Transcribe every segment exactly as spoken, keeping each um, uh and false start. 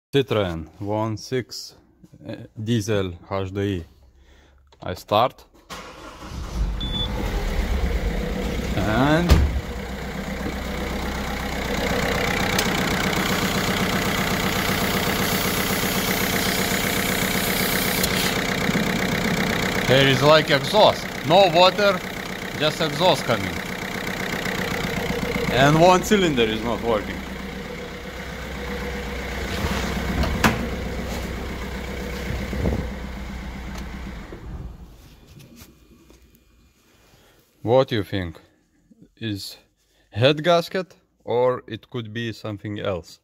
Citroen one six diesel H D I. I start and here is like exhaust, no water, just exhaust coming, and one cylinder is not working. What do you think? Is head gasket or it could be something else?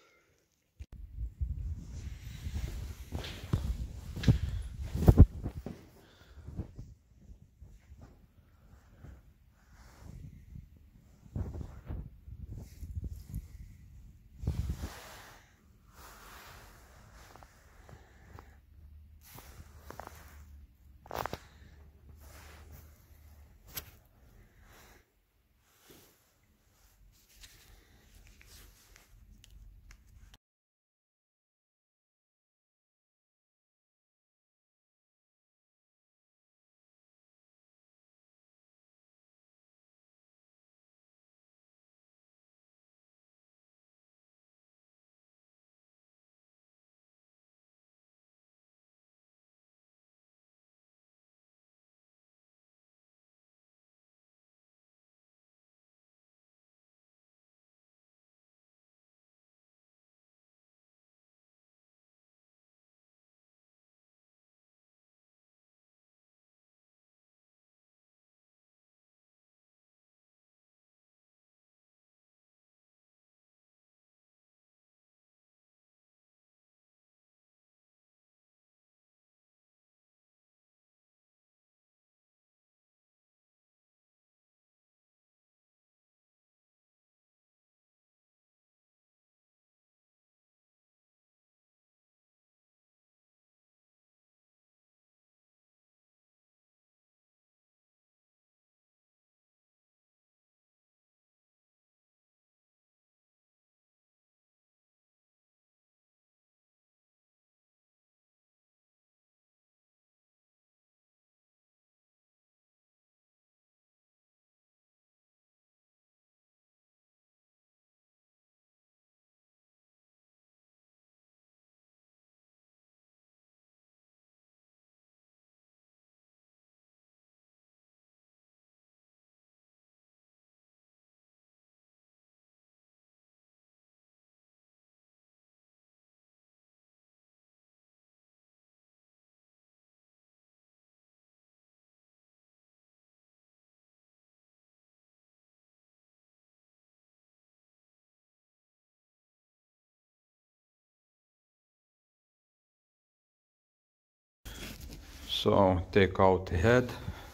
So take out the head.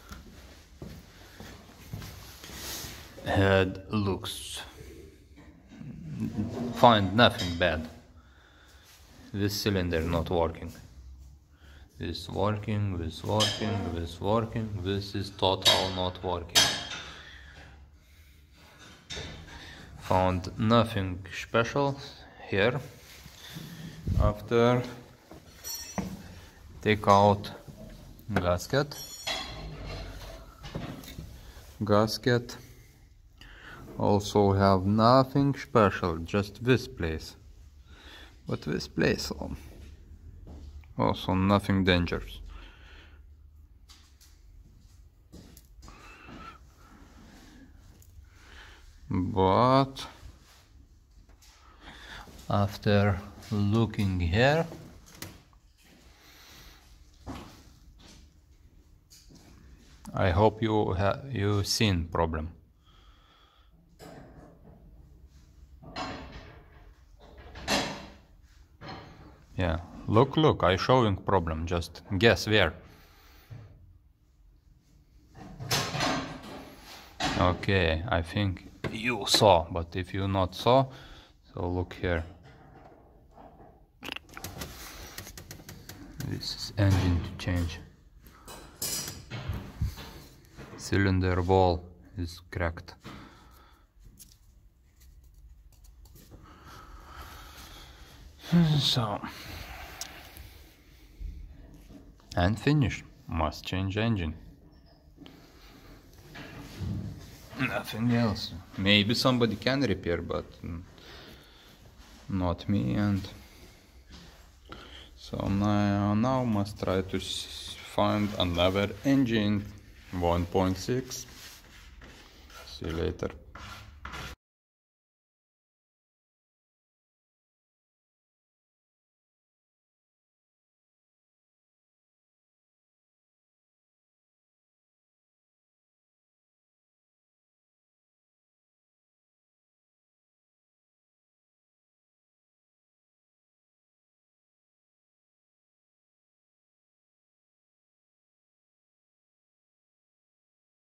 Head looks fine, nothing bad. This cylinder not working. This working, this working, this working, this is total not working. Found nothing special here. After take out gasket. Gasket also have nothing special, just this place. But this place also nothing dangerous. But after looking here, I hope you have you seen problem. Yeah, look, look, I showing problem. Just guess where. Okay, I think you saw, but if you not saw, so look here. This is engine to change. Cylinder wall is cracked. So, and finish. Must change engine. Nothing else. Maybe somebody can repair, but not me. And so now, now must try to find another engine. one point six. See you later.